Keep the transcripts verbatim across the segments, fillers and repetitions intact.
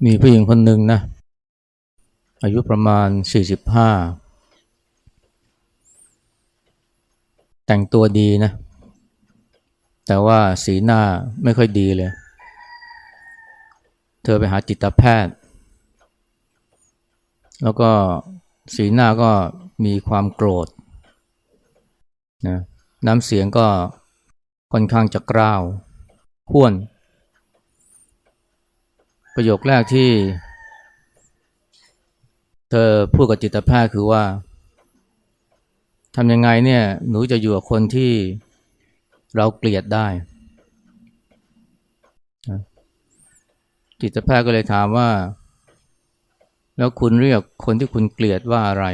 มีผู้หญิงคนหนึ่งนะอายุประมาณสี่สิบห้าแต่งตัวดีนะแต่ว่าสีหน้าไม่ค่อยดีเลยเธอไปหาจิตแพทย์แล้วก็สีหน้าก็มีความโกรธนะน้ำเสียงก็ค่อนข้างจะกร้าวห้วนประโยคแรกที่เธอพูดกับจิตแพทย์คือว่าทำยังไงเนี่ยหนูจะอยู่กับคนที่เราเกลียดได้จิตแพทย์ก็เลยถามว่าแล้วคุณเรียกคนที่คุณเกลียดว่าอะไร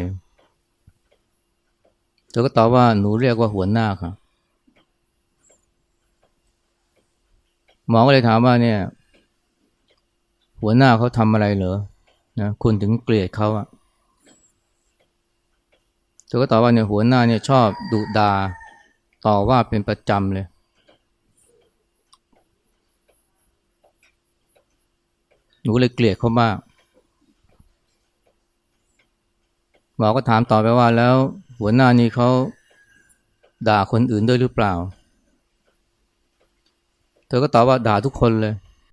เธอก็ตอบว่าหนูเรียกว่าหัวหน้าค่ะหมอก็เลยถามว่าเนี่ยหัวหน้าเขาทำอะไรเหรอนะคุณถึงเกลียดเขาอะเธอก็ตอบว่าเนี่ยหัวหน้าเนี่ยชอบดุดาต่อว่าเป็นประจำเลยหนูเลยเกลียดเขามากหมอก็ถามต่อไปว่าแล้วหัวหน้านี่เขาด่าคนอื่นด้วยหรือเปล่าเธอก็ตอบว่าด่าทุกคนเลย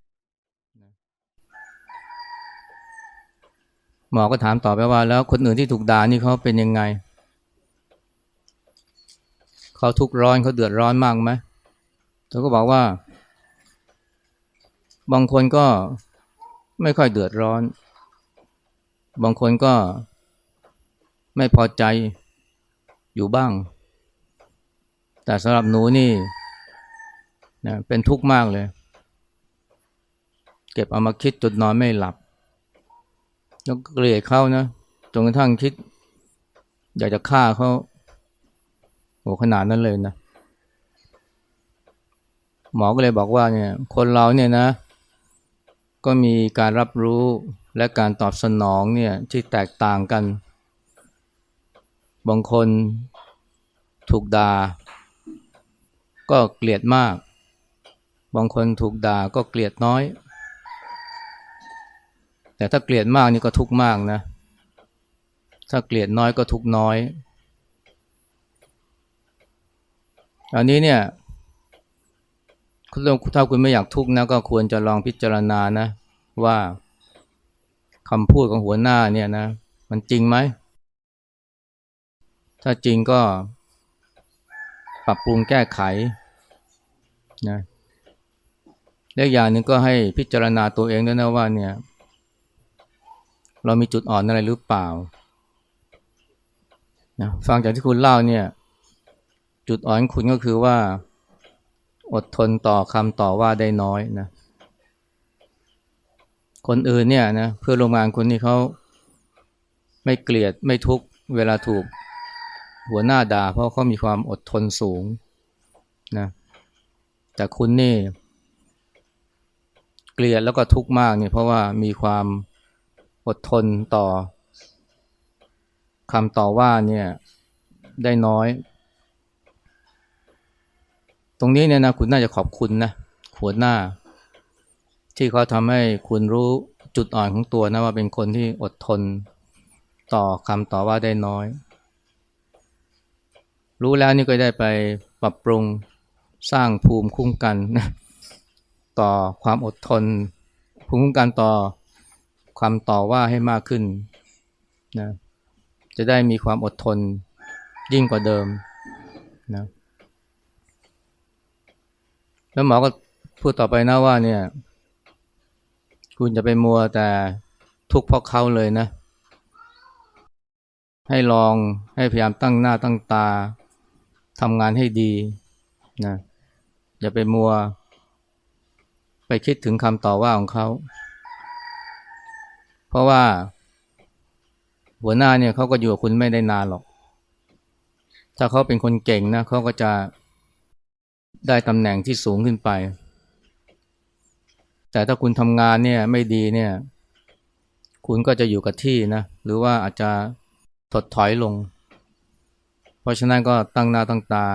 หมอก็ถามต่อไปว่าแล้วคนอื่นที่ถูกด่านี่เขาเป็นยังไงเขาทุกข์ร้อนเขาเดือดร้อนมากไหมเธอก็บอกว่าบางคนก็ไม่ค่อยเดือดร้อนบางคนก็ไม่พอใจอยู่บ้างแต่สำหรับหนูนี่นะเป็นทุกข์มากเลยเก็บเอามาคิดจนนอนไม่หลับแล้วเกลียดเขานะจนกระทั่งคิดอยากจะฆ่าเขาโหขนาดนั้นเลยนะหมอก็เลยบอกว่าเนี่ยคนเราเนี่ยนะก็มีการรับรู้และการตอบสนองเนี่ยที่แตกต่างกันบางคนถูกด่าก็เกลียดมากบางคนถูกด่าก็เกลียดน้อยแต่ถ้าเกลียดมากนี่ก็ทุกข์มากนะถ้าเกลียดน้อยก็ทุกข์น้อยอันนี้เนี่ยถ้าคุณไม่อยากทุกข์นะก็ควรจะลองพิจารณานะว่าคำพูดของหัวหน้าเนี่ยนะมันจริงไหมถ้าจริงก็ปรับปรุงแก้ไขนะและอย่างหนึ่งก็ให้พิจารณาตัวเองด้วยนะว่าเนี่ยเรามีจุดอ่อนอะไรหรือเปล่านะฟังจากที่คุณเล่าเนี่ยจุดอ่อนของคุณก็คือว่าอดทนต่อคำต่อว่าได้น้อยนะคนอื่นเนี่ยนะเพื่อนร่วมงานคุณนี่เขาไม่เกลียดไม่ทุกข์เวลาถูกหัวหน้าด่าเพราะเขามีความอดทนสูงนะแต่คุณนี่เกลียดแล้วก็ทุกข์มากเนี่ยเพราะว่ามีความอดทนต่อคำต่อว่าเนี่ยได้น้อยตรงนี้เนี่ยนะคุณน่าจะขอบคุณนะหัวหน้าที่เขาทำให้คุณรู้จุดอ่อนของตัวนะว่าเป็นคนที่อดทนต่อคำต่อว่าได้น้อยรู้แล้วนี่ก็ได้ไปปรับปรุงสร้างภูมิคุ้มกันนะต่อความอดทนภูมิคุ้มกันต่อคำต่อว่าให้มากขึ้นนะจะได้มีความอดทนยิ่งกว่าเดิมนะแล้วหมอก็พูดต่อไปนะว่าเนี่ยคุณจะไปมัวแต่ทุกข์เพราะเขาเลยนะให้ลองให้พยายามตั้งหน้าตั้งตาทำงานให้ดีนะอย่าไปมัวไปคิดถึงคำต่อว่าของเขาเพราะว่าหัวหน้าเนี่ยเขาก็อยู่กับคุณไม่ได้นานหรอกถ้าเขาเป็นคนเก่งนะเขาก็จะได้ตำแหน่งที่สูงขึ้นไปแต่ถ้าคุณทำงานเนี่ยไม่ดีเนี่ยคุณก็จะอยู่กับที่นะหรือว่าอาจจะถดถอยลงเพราะฉะนั้นก็ตั้งหน้าตั้งตา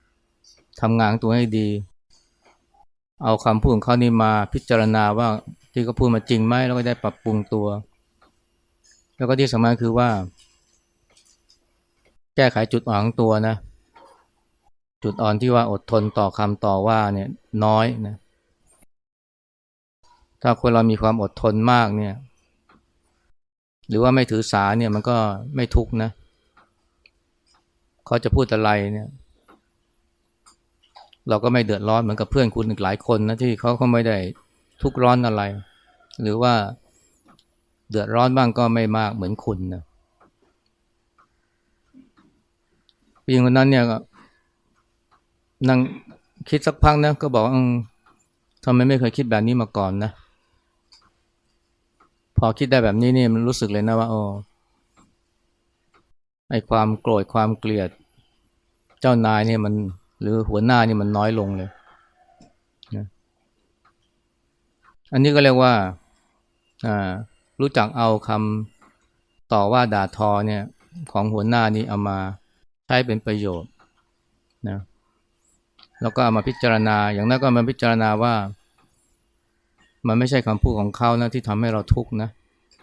ทำงานตัวให้ดีเอาคำพูดของเขานี่มาพิจารณาว่าจที่เขาพูดมาจริงไหมแล้วก็ได้ปรับปรุงตัวแล้วก็ที่สำคัญคือว่าแก้ไขจุดอ่อนของตัวนะจุดอ่อนที่ว่าอดทนต่อคำต่อว่าเนี่ยน้อยนะถ้าคนเรามีความอดทนมากเนี่ยหรือว่าไม่ถือสาเนี่ยมันก็ไม่ทุกข์นะเขาจะพูดอะไรเนี่ยเราก็ไม่เดือดร้อนเหมือนกับเพื่อนคุณอีกหลายคนนะที่เขาก็ไม่ได้ทุกข์ร้อนอะไรหรือว่าเดือดร้อนบ้างก็ไม่มากเหมือนคุณนะผู้หญิงคนนั้นเนี่ยก็นั่งคิดสักพักนะก็บอกอืมทำไมไม่เคยคิดแบบนี้มาก่อนนะพอคิดได้แบบนี้นี่มันรู้สึกเลยนะว่าโอ้ไอ้ความโกรธความเกลียดเจ้านายเนี่ยมันหรือหัวหน้านี่มันน้อยลงเลยนะอันนี้ก็เรียกว่าอ่ารู้จักเอาคำต่อว่าด่าทอเนี่ยของหัวหน้านี่เอามาใช้เป็นประโยชน์นะแล้วก็เอามาพิจารณาอย่างนั้นก็มาพิจารณาว่ามันไม่ใช่คำพูดของเขานะที่ทำให้เราทุกข์นะ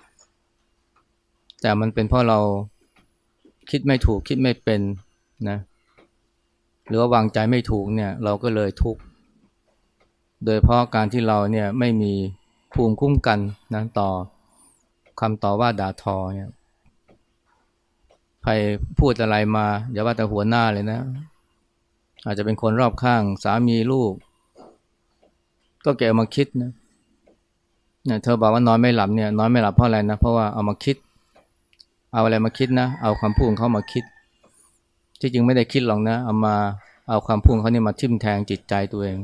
แต่มันเป็นเพราะเราคิดไม่ถูกคิดไม่เป็นนะหรือว่าวางใจไม่ถูกเนี่ยเราก็เลยทุกข์โดยเพราะการที่เราเนี่ยไม่มีภูมิคุ้มกันนะต่อคำต่อว่าด่าทอเนี่ยใครพูดอะไรมาอย่าว่าแต่หัวหน้าเลยนะอาจจะเป็นคนรอบข้างสามีลูกก็แกเอามาคิดนะเนี่ยเธอบอกว่านอนไม่หลับเนี่ยนอนไม่หลับเพราะอะไรนะเพราะว่าเอามาคิดเอาอะไรมาคิดนะเอาคำพูดของเขามาคิดที่จริงไม่ได้คิดหรอกนะเอามาเอาคำพูดของเขานี่มาทิ่มแทงจิตใจตัวเอง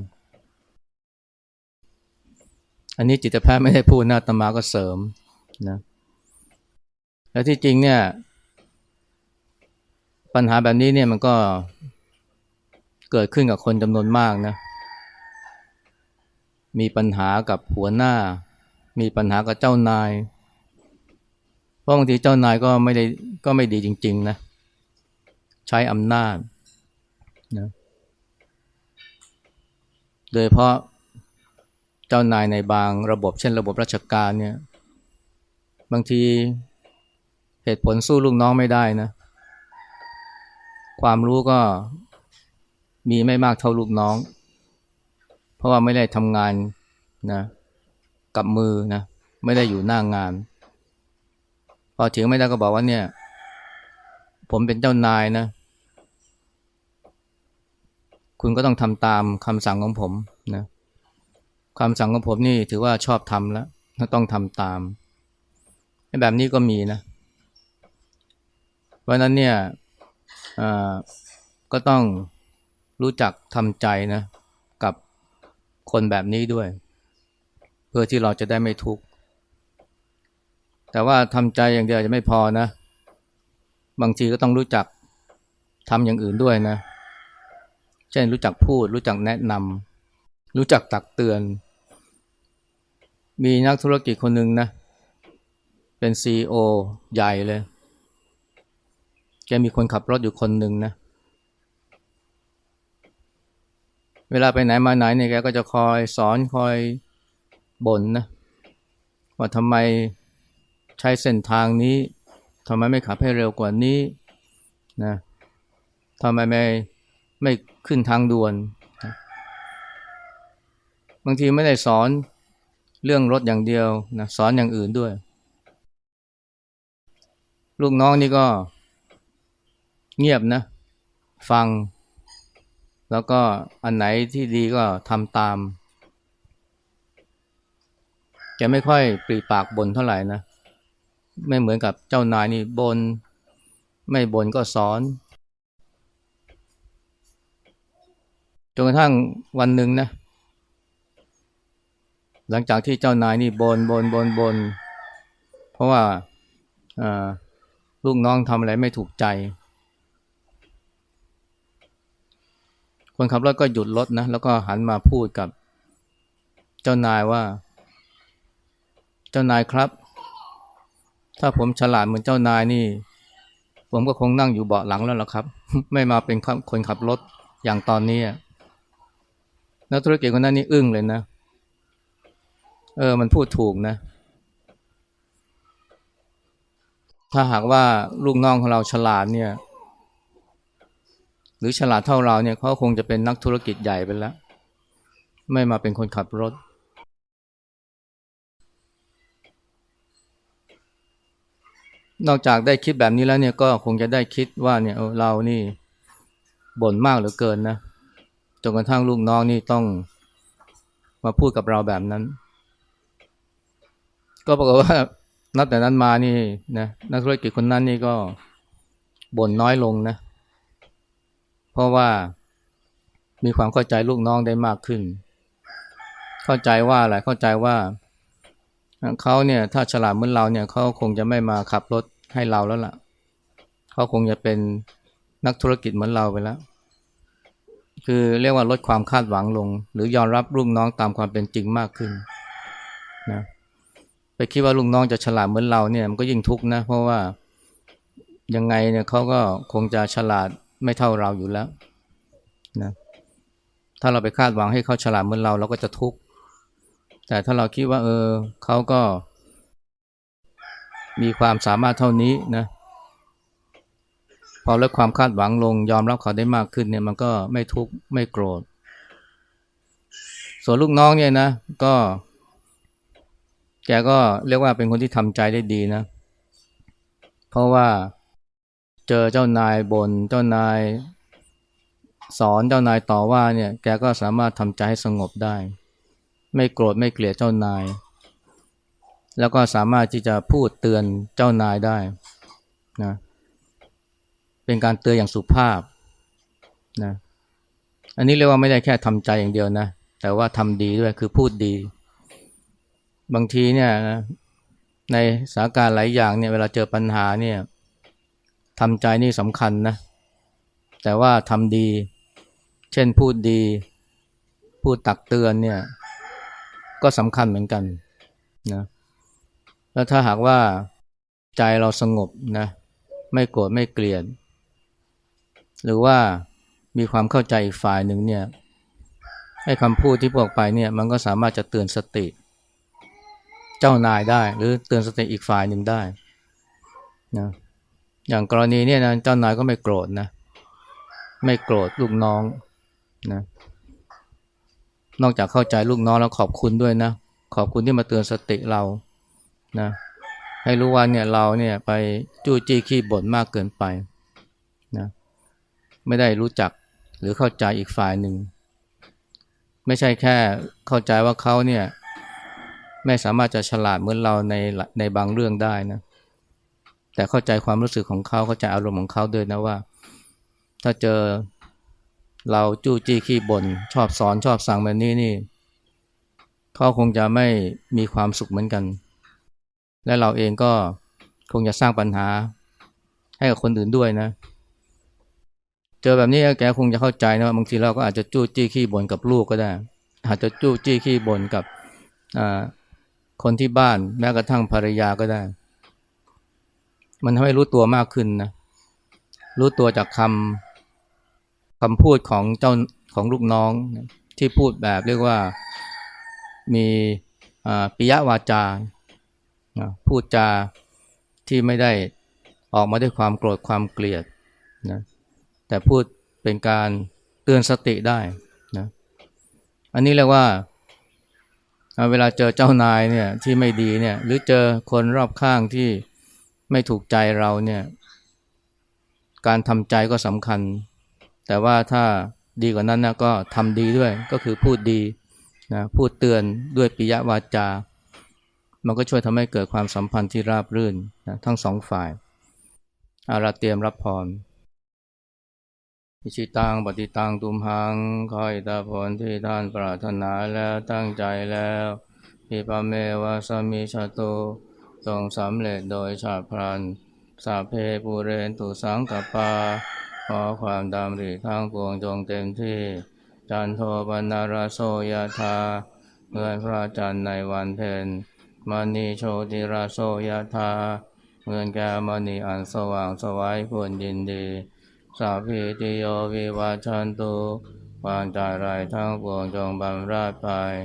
อันนี้จิตแพทย์ไม่ได้พูดนะอาตมาก็เสริมนะแล้วที่จริงเนี่ยปัญหาแบบนี้เนี่ยมันก็เกิดขึ้นกับคนจำนวนมากนะมีปัญหากับหัวหน้ามีปัญหากับเจ้านายเพราะบางทีเจ้านายก็ไม่ได้ก็ไม่ดีจริงๆนะใช้อำนาจนะโดยเพราะเจ้านายในบางระบบเช่นระบบราชการเนี่ยบางทีเหตุผลสู้ลูกน้องไม่ได้นะความรู้ก็มีไม่มากเท่าลูกน้องเพราะว่าไม่ได้ทำงานนะกับมือนะไม่ได้อยู่หน้างานพอถึงไม่ได้ก็บอกว่าเนี่ยผมเป็นเจ้านายนะคุณก็ต้องทำตามคำสั่งของผมนะคำสั่งของผมนี่ถือว่าชอบทำแล้วต้องทำตามแบบนี้ก็มีนะเพราะนั้นเนี่ยก็ต้องรู้จักทำใจนะกับคนแบบนี้ด้วยเพื่อที่เราจะได้ไม่ทุกข์แต่ว่าทำใจอย่างเดียวจะไม่พอนะบางทีก็ต้องรู้จักทำอย่างอื่นด้วยนะเช่นรู้จักพูดรู้จักแนะนำรู้จักตักเตือนมีนักธุรกิจคนหนึ่งนะเป็น ซี อี โอ ใหญ่เลยแกมีคนขับรถอยู่คนหนึ่งนะเวลาไปไหนมาไหนเนี่ยแกก็จะคอยสอนคอยบ่นนะว่าทำไมใช้เส้นทางนี้ทำไมไม่ขับให้เร็วกว่านี้นะทำไมไม่ไม่ขึ้นทางด่วนนะบางทีไม่ได้สอนเรื่องรถอย่างเดียวนะสอนอย่างอื่นด้วยลูกน้องนี่ก็เงียบนะฟังแล้วก็อันไหนที่ดีก็ทำตามแกไม่ค่อยปรีปากบ่นเท่าไหร่นะไม่เหมือนกับเจ้านายนี่บ่นไม่บ่นก็สอนจนกระทั่งวันหนึ่งนะหลังจากที่เจ้านายนี่บ่นบ่นบ่นบ่นเพราะว่าลูกน้องทำอะไรไม่ถูกใจคนขับรถก็หยุดรถนะแล้วก็หันมาพูดกับเจ้านายว่าเจ้านายครับถ้าผมฉลาดเหมือนเจ้านายนี่ผมก็คงนั่งอยู่เบาะหลังแล้วล่ะครับไม่มาเป็นคนขับรถอย่างตอนนี้นักธุรกิจคนนั้นนี่อึ้งเลยนะเออมันพูดถูกนะถ้าหากว่าลูกน้องของเราฉลาดเนี่ยหรือฉลาดเท่าเราเนี่ยเขาคงจะเป็นนักธุรกิจใหญ่ไปแล้วไม่มาเป็นคนขับรถนอกจากได้คิดแบบนี้แล้วเนี่ยก็คงจะได้คิดว่าเนี่ยเออเรานี่บ่นมากเหลือเกินนะจนกระทั่งลูกน้องนี่ต้องมาพูดกับเราแบบนั้นก็ปรากฏว่านับแต่นั้นมานี่นะนักธุรกิจคนนั้นนี่ก็บ่นน้อยลงนะเพราะว่ามีความเข้าใจลูกน้องได้มากขึ้นเข้าใจว่าอะไรเข้าใจว่าเขาเนี่ยถ้าฉลาดเหมือนเราเนี่ยเขาคงจะไม่มาขับรถให้เราแล้วล่ะเขาคงจะเป็นนักธุรกิจเหมือนเราไปแล้วคือเรียกว่าลดความคาดหวังลงหรือยอมรับลูกน้องตามความเป็นจริงมากขึ้นนะไปคิดว่าลูกน้องจะฉลาดเหมือนเราเนี่ยมันก็ยิ่งทุกข์นะเพราะว่ายังไงเนี่ยเขาก็คงจะฉลาดไม่เท่าเราอยู่แล้วนะถ้าเราไปคาดหวังให้เขาฉลาดเหมือนเราเราก็จะทุกข์แต่ถ้าเราคิดว่าเออเขาก็มีความสามารถเท่านี้นะพอลดความคาดหวังลงยอมรับเขาได้มากขึ้นเนี่ยมันก็ไม่ทุกข์ไม่โกรธส่วนลูกน้องเนี่ยนะก็แกก็เรียกว่าเป็นคนที่ทำใจได้ดีนะเพราะว่าเจอเจ้านายบน่นเจ้านายสอนเจ้านายต่อว่าเนี่ยแกก็สามารถทำใจให้สงบได้ไม่โกรธไม่เกลียดเจ้านายแล้วก็สามารถที่จะพูดเตือนเจ้านายได้นะเป็นการเตือนอย่างสุภาพนะอันนี้เรียกว่าไม่ได้แค่ทำใจอย่างเดียวนะแต่ว่าทำดีด้วยคือพูดดีบางทีเนี่ยนะในสถานการณ์หลายอย่างเนี่ยเวลาเจอปัญหาเนี่ยทำใจนี่สำคัญนะแต่ว่าทำดีเช่นพูดดีพูดตักเตือนเนี่ยก็สำคัญเหมือนกันนะแล้วถ้าหากว่าใจเราสงบนะไม่โกรธไม่เกลียดหรือว่ามีความเข้าใจอีกฝ่ายหนึ่งเนี่ยให้คำพูดที่บอกไปเนี่ยมันก็สามารถจะเตือนสติเจ้านายได้หรือเตือนสติอีกฝ่ายหนึ่งได้นะอย่างกรณีเนี่ยนะเจ้านายก็ไม่โกรธนะไม่โกรธลูกน้องนะนอกจากเข้าใจลูกน้องแล้วขอบคุณด้วยนะขอบคุณที่มาเตือนสติเรานะให้รู้ว่าเนี่ยเราเนี่ยไปจู้จี้ขี้บ่นมากเกินไปนะไม่ได้รู้จักหรือเข้าใจอีกฝ่ายหนึ่งไม่ใช่แค่เข้าใจว่าเขาเนี่ยไม่สามารถจะฉลาดเหมือนเราในในบางเรื่องได้นะแต่เข้าใจความรู้สึกของเขาเข้าใจอารมณ์ของเขาด้วยนะว่าถ้าเจอเราจู้จี้ขี้บ่นชอบสอนชอบสั่งแบบนี้นี่เขาคงจะไม่มีความสุขเหมือนกันและเราเองก็คงจะสร้างปัญหาให้กับคนอื่นด้วยนะเจอแบบนี้แกคงจะเข้าใจนะว่าบางทีเราก็อาจจะจู้จี้ขี้บ่นกับลูกก็ได้อาจจะจู้จี้ขี้บ่นกับคนที่บ้านแม้กระทั่งภรรยาก็ได้มันทำให้รู้ตัวมากขึ้นนะรู้ตัวจากคำคำพูดของเจ้าของลูกน้องที่พูดแบบเรียกว่ามีปิยวาจาพูดจาที่ไม่ได้ออกมาด้วยความโกรธความเกลียดนะแต่พูดเป็นการเตือนสติได้นะอันนี้เรียกว่าเวลาเจอเจ้านายเนี่ยที่ไม่ดีเนี่ยหรือเจอคนรอบข้างที่ไม่ถูกใจเราเนี่ยการทำใจก็สำคัญแต่ว่าถ้าดีกว่านั้นนะก็ทำดีด้วยก็คือพูดดีนะพูดเตือนด้วยปิยวาจามันก็ช่วยทำให้เกิดความสัมพันธ์ที่ราบรื่นนะทั้งสองฝ่ายอาราเตรียมรับพรอิชิตังปฏิตังตุมหังขออิทธิพลที่ท่านปรารถนาแล้วตั้งใจแล้วอิปะเมวะสมิชโตจงสำเร็จโดยชาพลันสัพเพปุเรนตุสังกปาขอความดำริทั้งปวงจงเต็มที่จันโทปนารโสยธาเหมือนพระจันทร์ในวันเพ็ญมณีโชติราโสยธาเหมือนแก้วมณีอันสว่างสวัยควรยินดีสัพพิติโยวิวัชชันตุความใจไรทั้งปวงจงบำราดไป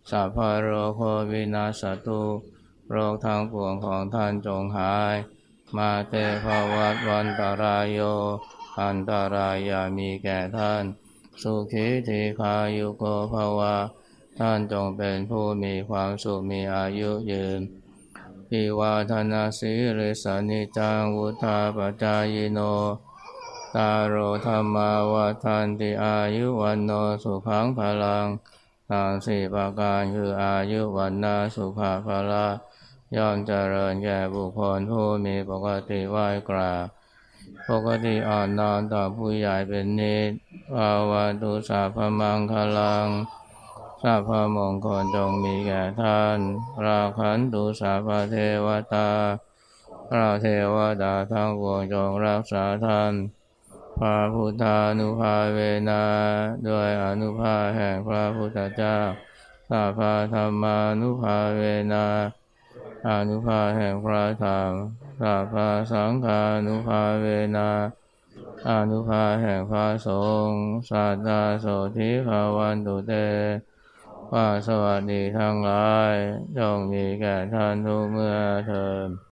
สัพพะโรโควินาศตุโรคทั้งปวงของท่านจงหายมาเตภวัตวันตรายโยอันตรายามีแก่ท่านสุขีทีคายุโกภวะท่านจงเป็นผู้มีความสุขมีอายุยืนอิวาทนาสีริสานิจังวุธาปจายโนตารโรธรรมาวัฏันติอายุวันโนสุขังพลังทางสี่ประการคืออายุวันนาสุขภาละย่อมเจริญแก่บุคคลผู้มีปกติไหว้กราบปกติอ่อนน้อมต่อผู้ใหญ่เป็นนิจภาวะตุสัพพมังคลังสัพพมงคลจงมีแก่ท่านราคันตุสัพพเทวตาพระเทวดาทั้งปวงจงรักษาท่านพระพุทธานุภาเวนะด้วยอนุภาพแห่งพระพุทธเจ้าสัพพธรรมานุภาเวนะอนุภาพแห่งพระธรรมสัพพสังฆานุภาเวนะอนุภาพแห่งพระสงฆ์สัทธาโสธิภาวันตุเตว่าสวัสดีทั้งหลายจงมีแก่ท่านทุกเมื่อเทอญ